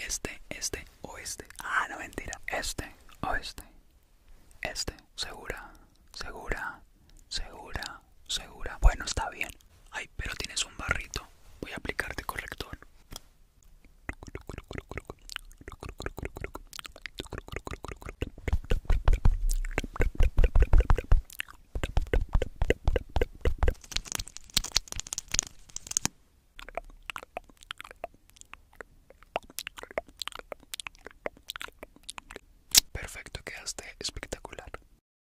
este, oeste. Ah, no, mentira. Este, oeste. Este, segura, segura, segura, segura.